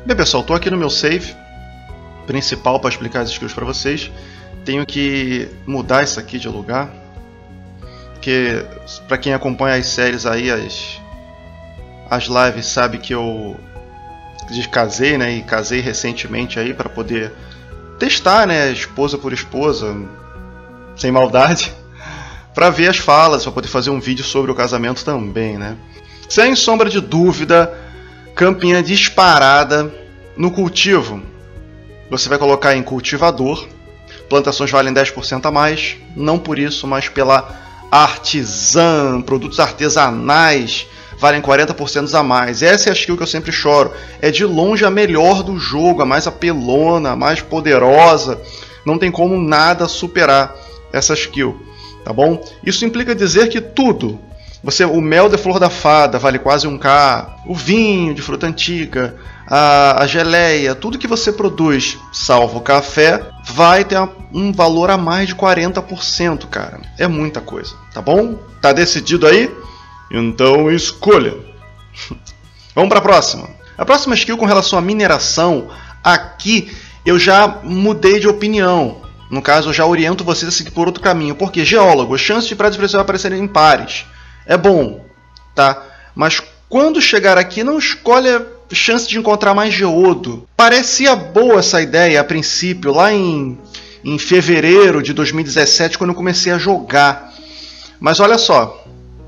Bem, pessoal, estou aqui no meu save principal para explicar as skills para vocês. Tenho que mudar isso aqui de lugar, porque para quem acompanha as séries aí, as lives, sabe que eu casei, né? E casei recentemente aí para poder testar, né? Esposa por esposa, sem maldade, para ver as falas, para poder fazer um vídeo sobre o casamento também, né? Sem sombra de dúvida, campinha disparada no cultivo. Você vai colocar em cultivador. Plantações valem 10% a mais, não por isso, mas pela artesã. Produtos artesanais valem 40% a mais. Essa é a skill que eu sempre choro. É de longe a melhor do jogo, a mais apelona, a mais poderosa. Não tem como nada superar essa skill, tá bom? Isso implica dizer que tudo, o mel de flor da fada vale quase 1k, o vinho de fruta antiga, a geleia, tudo que você produz, salvo o café, vai ter um valor a mais de 40%, cara. É muita coisa, tá bom? Tá decidido aí? Então escolha. Vamos para a próxima. A próxima skill com relação à mineração, aqui eu já mudei de opinião. No caso, eu já oriento vocês a seguir por outro caminho. Porque geólogo, chances de pratos preciosos aparecerem impares. É bom, tá? Mas quando chegar aqui, não escolhe a chance de encontrar mais geodo. Parecia boa essa ideia a princípio, lá em fevereiro de 2017, quando eu comecei a jogar. Mas olha só.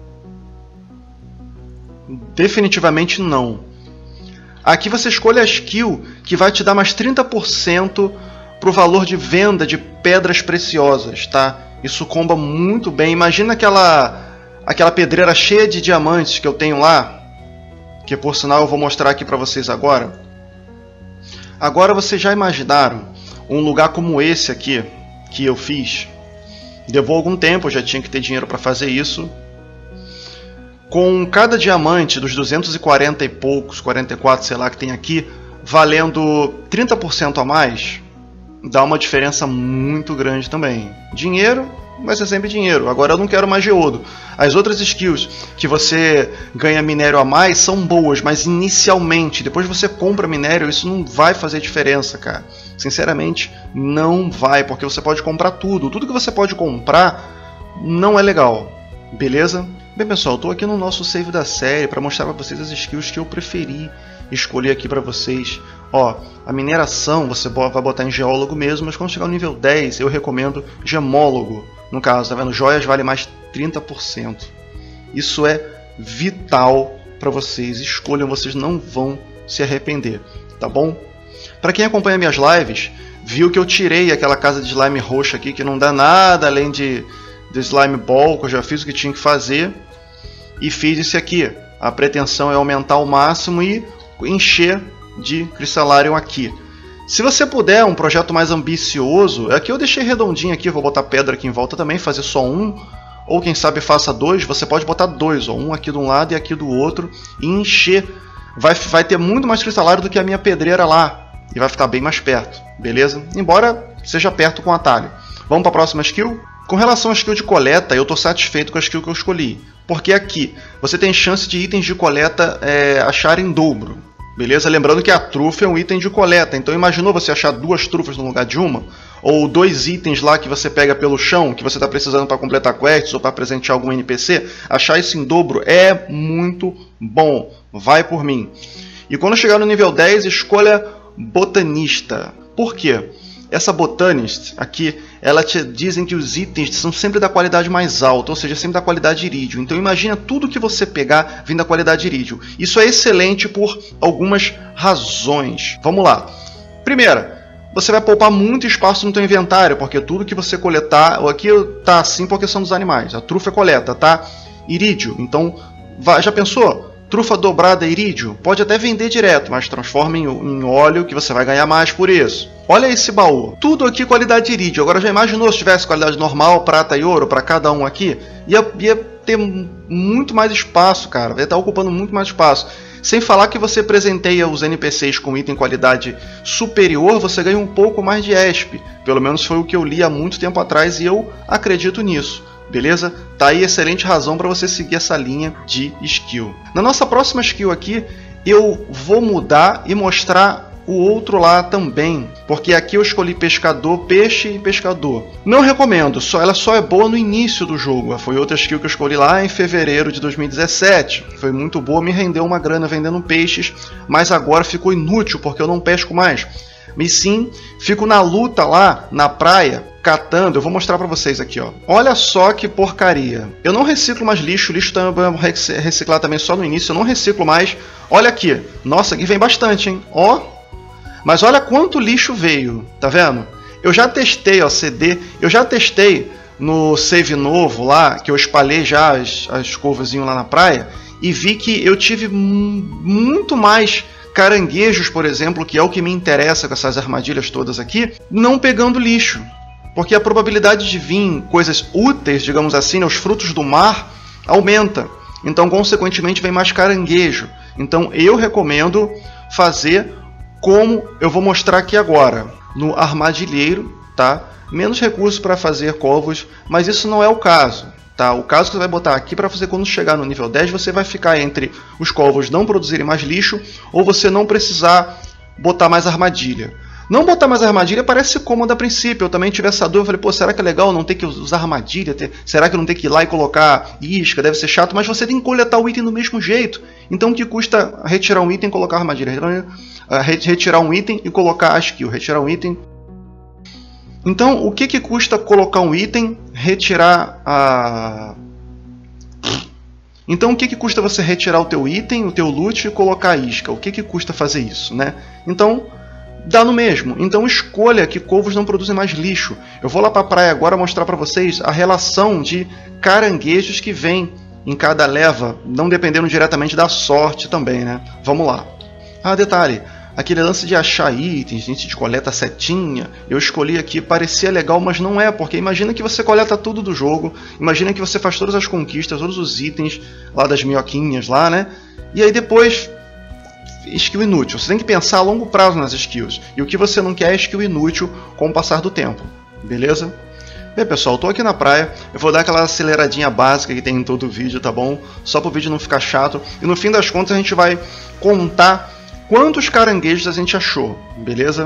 Definitivamente não. Aqui você escolhe a skill que vai te dar mais 30% para o valor de venda de pedras preciosas, tá? Isso comba muito bem. Imagina aquela pedreira cheia de diamantes que eu tenho lá, que por sinal eu vou mostrar aqui para vocês agora. Agora vocês já imaginaram um lugar como esse aqui, que eu fiz? Levou algum tempo, eu já tinha que ter dinheiro para fazer isso. Com cada diamante dos 240 e poucos, 44, sei lá, que tem aqui, valendo 30% a mais, dá uma diferença muito grande também. Dinheiro vai ser sempre dinheiro. Agora eu não quero mais geodo. As outras skills que você ganha minério a mais são boas, mas inicialmente, depois você compra minério, isso não vai fazer diferença, cara. Sinceramente, não vai, porque você pode comprar tudo. Tudo que você pode comprar não é legal, beleza? Bem, pessoal, eu estou aqui no nosso save da série para mostrar para vocês as skills que eu preferi escolher aqui para vocês. Ó, a mineração você vai botar em geólogo mesmo, mas quando chegar no nível 10 eu recomendo gemólogo. No caso, tá vendo? Joias vale mais 30%. Isso é vital para vocês. Escolham, vocês não vão se arrepender, tá bom? Para quem acompanha minhas lives, viu que eu tirei aquela casa de slime roxa aqui, que não dá nada além de slime ball, que eu já fiz o que tinha que fazer, e fiz esse aqui. A pretensão é aumentar ao máximo e encher de Crystalarium aqui. Se você puder um projeto mais ambicioso, aqui eu deixei redondinho aqui, vou botar pedra aqui em volta também, fazer só um, ou quem sabe faça dois, você pode botar dois, ó, um aqui de um lado e aqui do outro, e encher. Vai ter muito mais Crystalarium do que a minha pedreira lá, e vai ficar bem mais perto, beleza? Embora seja perto com atalho. Vamos para a próxima skill? Com relação à skill de coleta, eu estou satisfeito com a skill que eu escolhi. Porque aqui você tem chance de itens de coleta achar em dobro. Beleza? Lembrando que a trufa é um item de coleta. Então imaginou você achar 2 trufas no lugar de uma? Ou 2 itens lá que você pega pelo chão, que você está precisando para completar quests ou para presentear algum NPC? Achar isso em dobro é muito bom. Vai por mim. E quando chegar no nível 10, escolha botanista. Por quê? Essa botanist aqui, ela te dizem que os itens são sempre da qualidade mais alta, ou seja, sempre da qualidade irídio. Então imagina tudo que você pegar vindo da qualidade irídio. Isso é excelente por algumas razões. Vamos lá. Primeira, você vai poupar muito espaço no teu inventário, porque tudo que você coletar, aqui tá assim porque são dos animais, a trufa é coleta, tá? Irídio, então já pensou? Trufa dobrada irídio, pode até vender direto, mas transforma em óleo que você vai ganhar mais por isso. Olha esse baú, tudo aqui qualidade irídio. Agora já imaginou se tivesse qualidade normal, prata e ouro para cada um aqui? Ia ter muito mais espaço, cara, vai estar ocupando muito mais espaço. Sem falar que você presenteia os NPCs com item qualidade superior, você ganha um pouco mais de ESP. Pelo menos foi o que eu li há muito tempo atrás e eu acredito nisso. Beleza? Tá aí excelente razão para você seguir essa linha de skill. Na nossa próxima skill aqui, eu vou mudar e mostrar o outro lá também, porque aqui eu escolhi pescador, peixe e pescador. Não recomendo, ela só é boa no início do jogo. Foi outra skill que eu escolhi lá em fevereiro de 2017. Foi muito boa, me rendeu uma grana vendendo peixes, mas agora ficou inútil porque eu não pesco mais. E sim, fico na luta lá na praia, catando. Eu vou mostrar pra vocês aqui, ó. Olha só que porcaria. Eu não reciclo mais lixo, lixo também vou reciclar também só no início, eu não reciclo mais. Olha aqui, nossa, aqui vem bastante, hein? Ó. Mas olha quanto lixo veio, tá vendo? Eu já testei, ó, CD, eu já testei no save novo lá, que eu espalhei já as covazinhas lá na praia, e vi que eu tive muito mais caranguejos, por exemplo, que é o que me interessa com essas armadilhas todas aqui, não pegando lixo. Porque a probabilidade de vir coisas úteis, digamos assim, os frutos do mar, aumenta. Então, consequentemente, vem mais caranguejo. Então, eu recomendo fazer como eu vou mostrar aqui agora, no armadilheiro, tá? Menos recursos para fazer covos, mas isso não é o caso, tá? O caso que você vai botar aqui para fazer quando chegar no nível 10, você vai ficar entre os covos não produzirem mais lixo ou você não precisar botar mais armadilha. Não botar mais armadilha parece cômodo a princípio. Eu também tive essa dúvida, eu falei, pô, será que é legal não ter que usar armadilha? Será que eu não ter que ir lá e colocar isca? Deve ser chato, mas você tem que coletar o item do mesmo jeito. Então o que custa retirar um item e colocar armadilha? Retirar um item e colocar a skill. Retirar um item. Então o que custa colocar um item, retirar a... Então o que custa você retirar o teu item, o teu loot e colocar a isca? O que custa fazer isso, né? Então... dá no mesmo. Então escolha que covos não produzem mais lixo. Eu vou lá para a praia agora mostrar para vocês a relação de caranguejos que vem em cada leva, não dependendo diretamente da sorte também, né? Vamos lá. Ah, detalhe, aquele lance de achar itens, gente de coleta setinha, eu escolhi aqui, parecia legal, mas não é, porque imagina que você coleta tudo do jogo, imagina que você faz todas as conquistas, todos os itens lá das minhoquinhas lá, né? E aí depois... skill inútil. Você tem que pensar a longo prazo nas skills. E o que você não quer é skill inútil com o passar do tempo. Beleza? Bem, pessoal, estou aqui na praia. Eu vou dar aquela aceleradinha básica que tem em todo o vídeo, tá bom? Só para o vídeo não ficar chato. E no fim das contas a gente vai contar quantos caranguejos a gente achou. Beleza?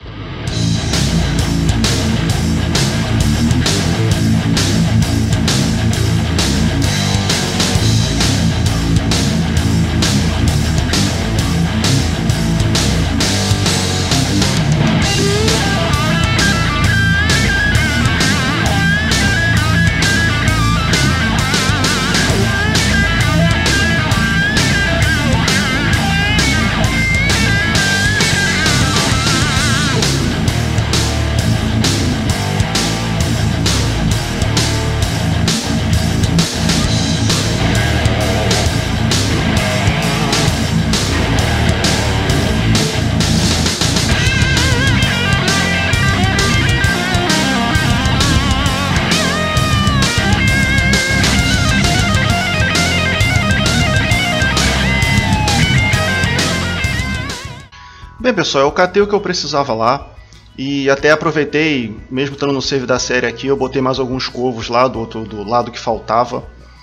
Bem, pessoal, eu catei o que eu precisava lá e até aproveitei, mesmo estando no save da série aqui, eu botei mais alguns covos lá do lado que faltava.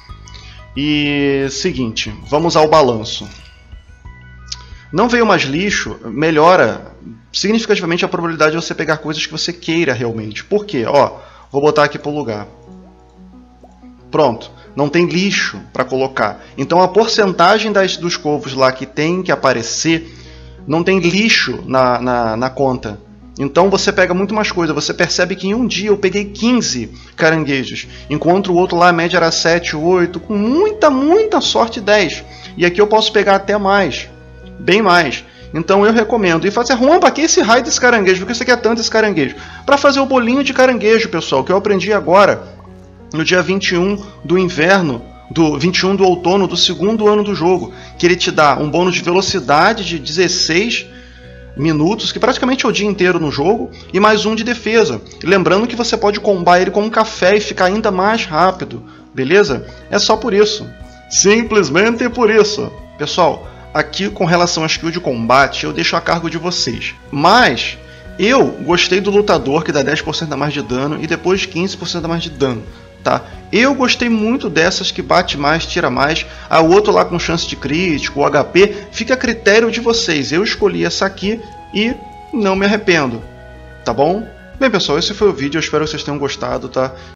E seguinte, vamos ao balanço. Não veio mais lixo, melhora significativamente a probabilidade de você pegar coisas que você queira realmente. Por quê? Ó, vou botar aqui para o lugar. Pronto, não tem lixo para colocar. Então a porcentagem dos covos lá que tem que aparecer, não tem lixo na conta. Então você pega muito mais coisa. Você percebe que em um dia eu peguei 15 caranguejos, enquanto o outro lá a média era 7, 8, com muita sorte 10. E aqui eu posso pegar até mais, bem mais. Então eu recomendo. E fazer, Juan, para que esse raio desse caranguejo? Por que você quer tanto esse caranguejo? Para fazer o bolinho de caranguejo, pessoal, que eu aprendi agora, no dia 21 do inverno, do 21 do outono do segundo ano do jogo, que ele te dá um bônus de velocidade de 16 minutos, que praticamente é o dia inteiro no jogo, e mais um de defesa. E lembrando que você pode combar ele com um café e ficar ainda mais rápido, beleza? É só por isso. Simplesmente por isso. Pessoal, aqui com relação à skill de combate, eu deixo a cargo de vocês. Mas eu gostei do lutador, que dá 10% a mais de dano, e depois 15% a mais de dano. tá? Eu gostei muito dessas que bate mais, tira mais. O outro lá com chance de crítico, o HP, fica a critério de vocês. Eu escolhi essa aqui e não me arrependo, tá bom? Bem, pessoal, esse foi o vídeo. Eu espero que vocês tenham gostado, tá?